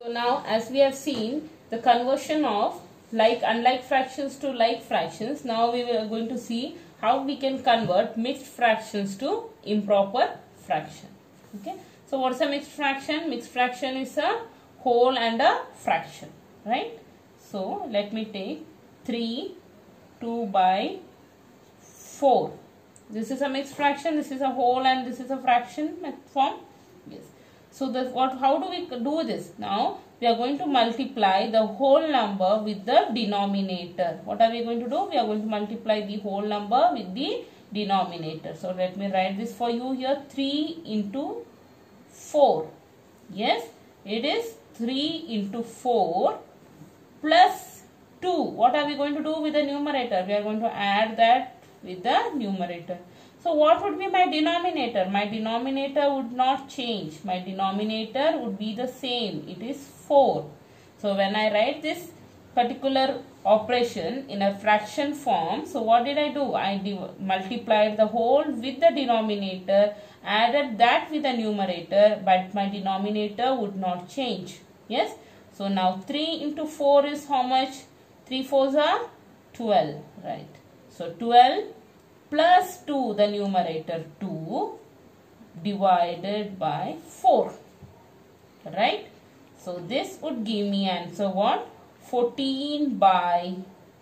Now, as we have seen the conversion of unlike fractions to like fractions, now we are going to see how we can convert mixed fractions to improper fraction. Okay. So, what is a mixed fraction? Mixed fraction is a whole and a fraction, right? So, let me take 3, 2 by 4. This is a mixed fraction, this is a whole and this is a fraction form. Yes. So, how do we do this? Now, we are going to multiply the whole number with the denominator. What are we going to do? We are going to multiply the whole number with the denominator. So, let me write this for you here. 3 into 4. Yes, it is 3 into 4 plus 2. What are we going to do with the numerator? We are going to add that with the numerator. So, what would be my denominator? My denominator would not change. My denominator would be the same. It is 4. So, when I write this particular operation in a fraction form, so what did I do? I multiplied the whole with the denominator, added that with the numerator, but my denominator would not change. Yes. So, now 3 into 4 is how much? 3 4s are 12. Right. So, 12 plus 2, the numerator 2 divided by 4. Right. So, this would give me answer what? 14 by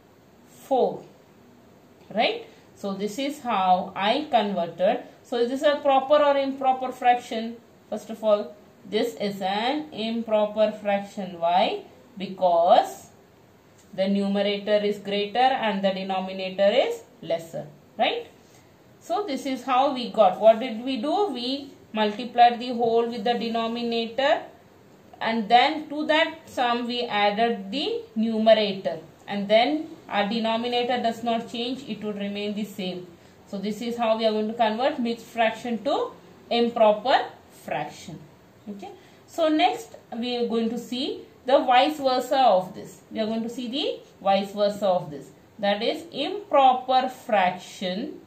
4. Right. So, this is how I converted. So, is this a proper or improper fraction? First of all, this is an improper fraction. Why? Because the numerator is greater and the denominator is lesser. Right? So, this is how we got. What did we do? We multiplied the whole with the denominator, and then to that sum we added the numerator, and then our denominator does not change, it would remain the same. So, this is how we are going to convert mixed fraction to improper fraction. Okay. So, next we are going to see the vice versa of this. We are going to see the vice versa of this. That is improper fraction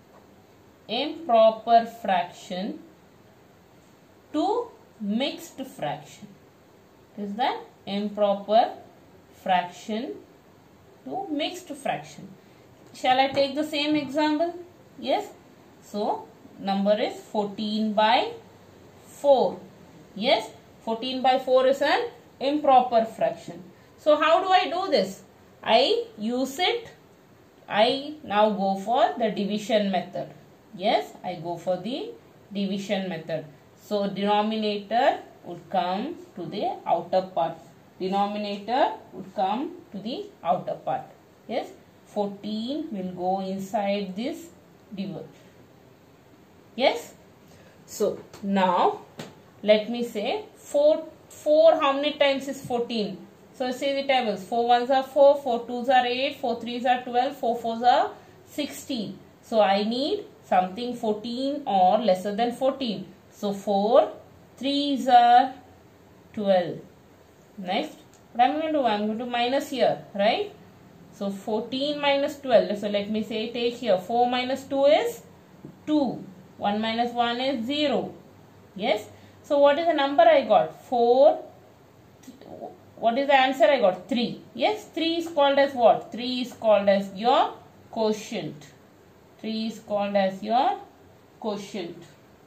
to mixed fraction. Is that improper fraction to mixed fraction? Shall I take the same example? Yes. So, number is 14 by 4. Yes, 14 by 4 is an improper fraction. So, how do I do this? I now go for the division method. Yes, I go for the division method. So, denominator would come to the outer part. Denominator would come to the outer part. Yes, 14 will go inside this division. Yes. So, now let me say 4 how many times is 14? So, say the tables. 4 1s are 4, 4 2s are 8, 4 3s are 12, 4 4s are 16. So, I need something 14 or lesser than 14. So, 4 3s are 12. Next, what I am going to do? I am going to minus here, right? So, 14 minus 12. So, let me say take here. 4 minus 2 is 2. 1 minus 1 is 0. Yes. So, what is the number I got? 4. What is the answer I got? 3. Yes, 3 is called as what? 3 is called as your quotient. 3 is called as your quotient.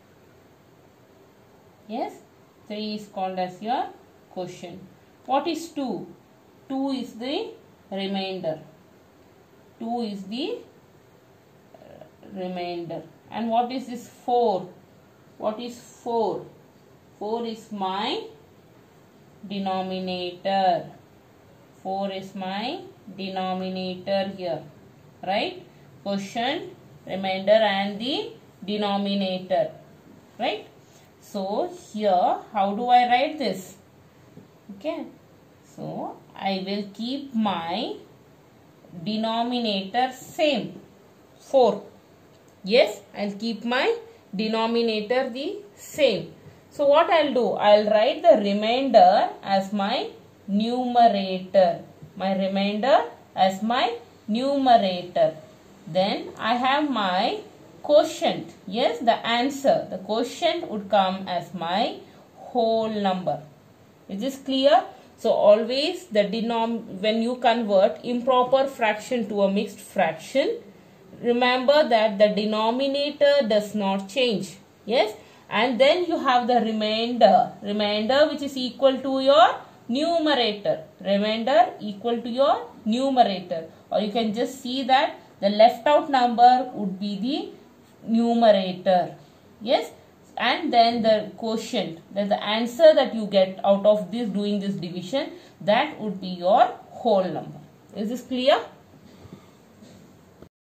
Yes, 3 is called as your quotient. What is 2? 2 is the remainder. 2 is the remainder. And what is this 4? What is 4? 4 is my denominator. 4 is my denominator here. Right? Quotient, remainder and the denominator. Right? So, here how do I write this? Okay. So, I will keep my denominator same. 4. Yes, I will keep my denominator the same. So, what I will do? I will write the remainder as my numerator. My remainder as my numerator. Then I have my quotient. Yes, the answer. The quotient would come as my whole number. Is this clear? So always when you convert improper fraction to a mixed fraction, remember that the denominator does not change. Yes, and then you have the remainder which is equal to your numerator. Remainder equal to your numerator, or you can just see that the left out number would be the numerator. Yes, and then the quotient, then the answer that you get out of this doing this division, that would be your whole number. Is this clear?